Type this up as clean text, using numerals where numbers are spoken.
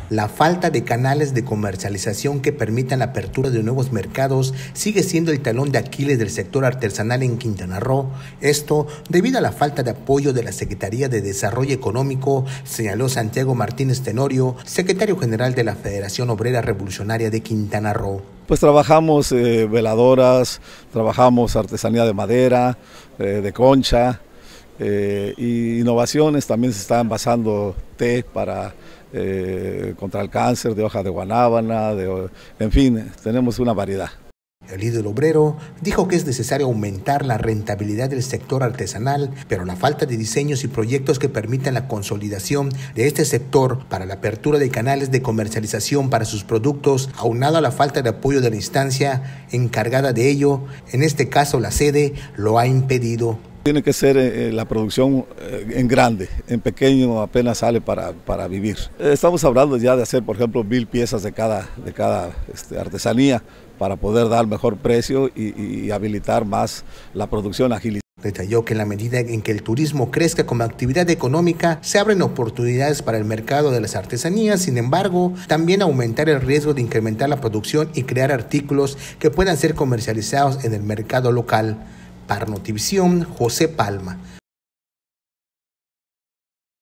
La falta de canales de comercialización que permitan la apertura de nuevos mercados sigue siendo el talón de Aquiles del sector artesanal en Quintana Roo. Esto debido a la falta de apoyo de la Secretaría de Desarrollo Económico, señaló Santiago Martínez Tenorio, secretario general de la Federación Obrera Revolucionaria de Quintana Roo. Pues trabajamos veladoras, trabajamos artesanía de madera, de concha, y innovaciones. También se están basando té para contra el cáncer, de hoja de guanábana, en fin, tenemos una variedad. El líder obrero dijo que es necesario aumentar la rentabilidad del sector artesanal, pero la falta de diseños y proyectos que permitan la consolidación de este sector para la apertura de canales de comercialización para sus productos, aunado a la falta de apoyo de la instancia encargada de ello, en este caso la sede, lo ha impedido. Tiene que ser la producción en grande, en pequeño apenas sale para vivir. Estamos hablando ya de hacer, por ejemplo, 1000 piezas de cada artesanía para poder dar mejor precio y habilitar más la producción, agilizar. Detalló que en la medida en que el turismo crezca como actividad económica, se abren oportunidades para el mercado de las artesanías. Sin embargo, también aumentar el riesgo de incrementar la producción y crear artículos que puedan ser comercializados en el mercado local. Para Notivisión, José Palma.